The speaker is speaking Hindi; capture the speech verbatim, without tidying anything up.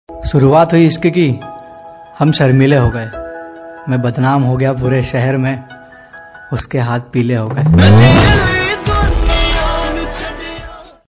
शुरुआत हुई इश्क की, हम शर्मीले हो गए। मैं बदनाम हो गया पूरे शहर में, उसके हाथ पीले हो गए।